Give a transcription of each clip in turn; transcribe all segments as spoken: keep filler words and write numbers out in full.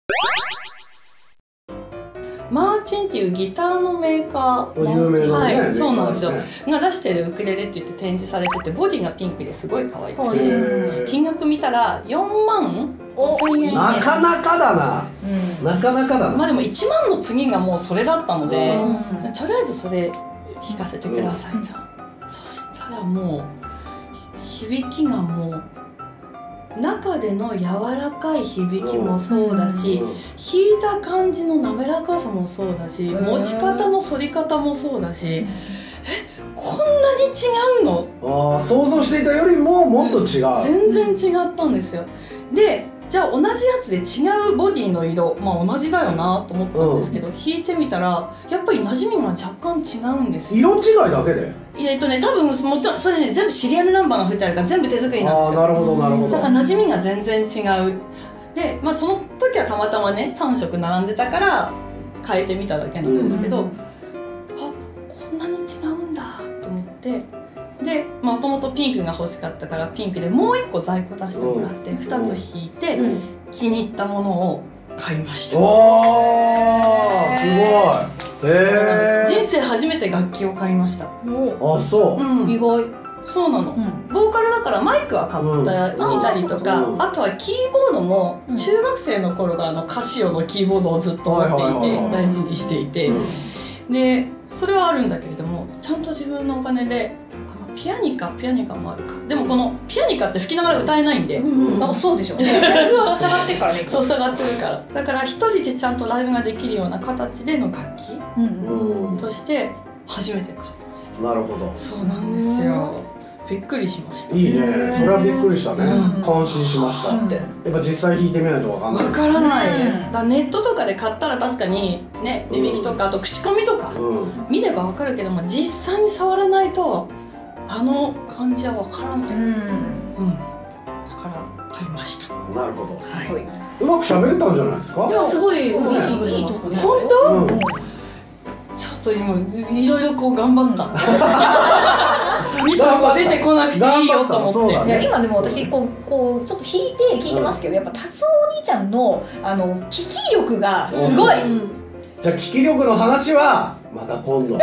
マーチンっていうギターのメーカー、 有名なね、 はい、そうなんですよ、が出してるウクレレって言って展示されてて、ボディがピンクですごい可愛くて、金額見たらよんまんごせんえん。 なかなかだな、なかなかだな。 まあでもいちまんの次がもうそれだったので、とりあえずそれ弾かせてくださいと。そしたらもう響きがもう中での柔らかい響きもそうだし、弾いた感じの滑らかさもそうだし、持ち方の反り方もそうだし、え、こんなに違うの？ ああ、想像していたよりももっと違う。 全然違ったんですよ。で、じゃあ同じやつで違うボディの色、まあ同じだよなと思ったんですけど、うん、弾いてみたらやっぱり馴染みが若干違うんですよ。 色違いだけで？ えっとね、多分もちろんそれね、全部シリアルナンバーが振ってあるから全部手作りなんですよ。 ああ、なるほどなるほど。 だから馴染みが全然違う。で、まあその時はたまたまねさんしょく並んでたから変えてみただけなんですけど、うん、あ、こんなに違うんだと思って。で、もともとピンクが欲しかったからピンクでもういっこ在庫出してもらってふたつ引いて気に入ったものを買いました。 おー、すごい。へー、人生初めて楽器を買いました。 あ、そう、 うん、 意外。 そうなの、うん、ボーカルだからマイクは買っていたりとか、うん、あ, あとはキーボードも中学生の頃からのカシオのキーボードをずっと持っていて大事にしていて、でそれはあるんだけれども、ちゃんと自分のお金でピアニカピアニカもあるか。でもこのピアニカって吹きながら歌えないんで、 うん、あ、そうでしょうね。下がってるからね。 そう、下がってるから。だから一人でちゃんとライブができるような形での楽器、うん、として初めて買いました。 なるほど。 そうなんですよ。びっくりしました。 いいね。それはびっくりしたね。感心しましたって。やっぱ実際弾いてみないとわかんない。 わからないです。だネットとかで買ったら確かにね、値引きとかあと口コミとか見ればわかるけども、実際に触らないとあの感じはわからない。うん。だから買いました。 なるほど。 はい。 うまく喋れたんじゃないですか。 いや、すごいいいとこです。本当？ちょっと今いろいろこう頑張った。ミサが出てこなくていいよと思って。 いや今でも私こうこうちょっと弾いて聞いてますけど、やっぱ達夫お兄ちゃんのあの聞き力がすごい。 じゃあ聞き力の話はまた今度。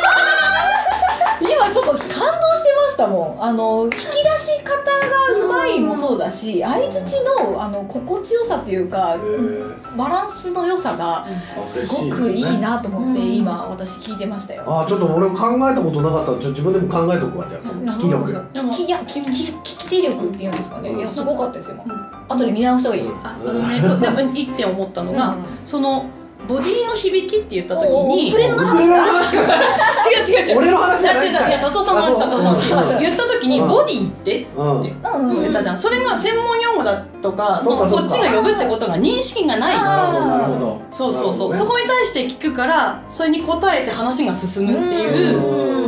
今ちょっと感動してましたもん。あの引き出し方がうまいもそうだし、相づちのあの心地よさというかバランスの良さがすごくいいなと思って、今私聞いてましたよ。 あ、ちょっと俺考えたことなかったらちょ自分でも考えとくわ。じゃあその聞き力、 聞きいや聞き聞き手力っていうんですかね。いやすごかったですよ。後で見直した方がいい。 あのね、そうでもいってん思ったのが、そのボディの響きって言った時に、 ウクレレの話か。 違う違う違う。 俺の話じゃない。 いや、達夫さんの話、達夫さん言った時にボディってって言ったじゃん。それが専門用語だとか、そのこっちが呼ぶってことが認識がない。 なるほど。 そうそうそう。そこに対して聞くから、それに答えて話が進むっていう。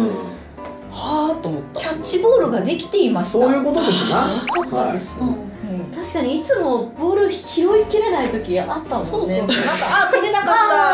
はあと思った。 キャッチボールができていました。 そういうことですな。 よかったです。 確かにいつもボール拾いきれない時あったもんね。 そうそう。なんかあ取れなか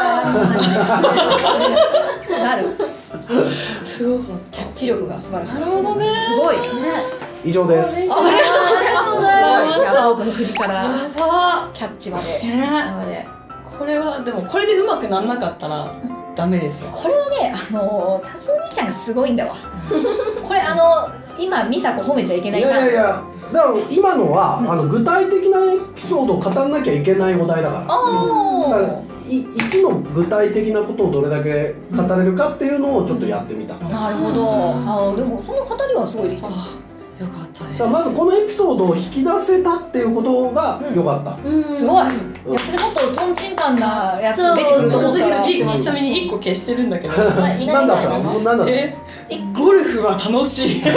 ったなる。 すごかった。 キャッチ力が素晴らしい。 なるほどね。 すごい。 以上です。 ありがとうございます。山奥の振りからキャッチまで。 これはでもこれでうまくならなかったらダメですよ。 これはね、あの達夫兄ちゃんがすごいんだわ。これあの今美佐子褒めちゃいけないから。 いやいやいや。だから今のは、うん、あの具体的なエピソードを語らなきゃいけないお題だから。あだからいちの具体的なことをどれだけ語れるかっていうのをちょっとやってみた。うん、 なるほど。あでもその語りはすごいできた。 よかったです。 だからまずこのエピソードを引き出せたっていうことが良かった。 うんうん、すごい。うん、私もっとトンチンカンなやつ出てくると思ったら。 ちなみにいっこ消してるんだけど。 何だったの？何だったの？ え、ゴルフは楽しい。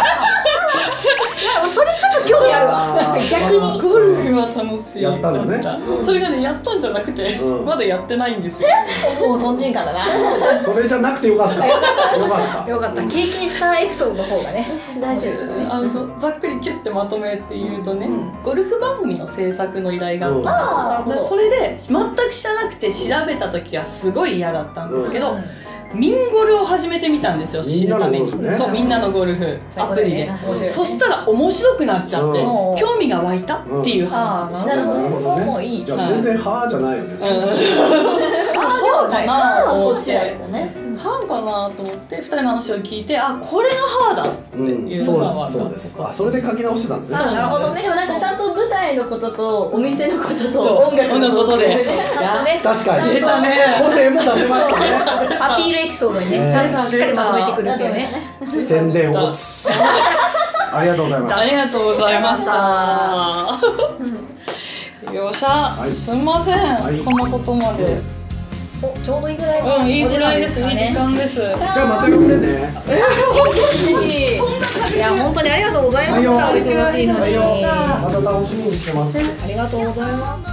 それちょっと興味あるわ。逆にゴルフは楽しい。 やったんだね。 それがね、やったんじゃなくてまだやってないんですよ。 もうトンチンカンだな。 それじゃなくてよかった。よかったよかった。 よかった。経験したエピソードの方がね大丈夫ですね。 あのざっくりキュッてまとめて言うとね、ゴルフ番組の制作の依頼があったんです。それで全く知らなくて調べた時はすごい嫌だったんですけど、 ミンゴルを始めてみたんですよ、知るために。そう、みんなのゴルフアプリで。そしたら面白くなっちゃって、興味が湧いたっていう話でした。 なるほどね。もういい。 じゃあ全然歯じゃないよね。 歯かなと思って、歯かなと思ってふたりの話を聞いて、あ、これが歯だっていうのが分かって。 そうです。あ、それで書き直してたんですね。 なるほどね。 でもなんかちゃんと舞台のこととお店のことと音楽のことで、 確かに出たね。 個性も出せましたね。 アピールエピソードにね、ちゃんとしっかりまとめてくるっていうね。 宣伝を打つ。ありがとうございました。 ありがとうございました。よっしゃ、すみません、こんなことまで。 お、ちょうどいいぐらい。 うん、いいぐらいです。いい時間です。じゃあまた呼んでね。 いや、本当にありがとうございました。お忙しいのに。 また楽しみにしてます。 ありがとうございます。